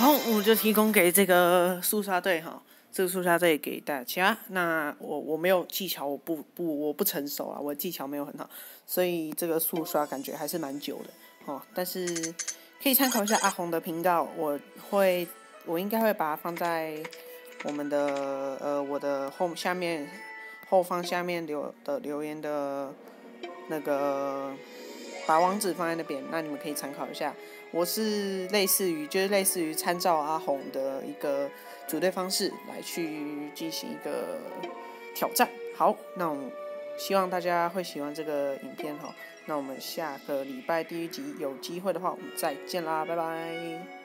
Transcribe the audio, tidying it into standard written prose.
好，我就提供给这个速刷队哈，这个速刷队给大家。那我没有技巧，我不成熟啊，我技巧没有很好，所以这个速刷感觉还是蛮久的哦。但是可以参考一下阿红的频道，我应该会把它放在我们的我的后方下面留言的那个，把网址放在那边，那你们可以参考一下。我是类似于参照阿红的一个组队方式来去进行一个挑战。好，那我希望大家会喜欢这个影片哈。那我们下个礼拜第1集有机会的话，我们再见啦，拜拜。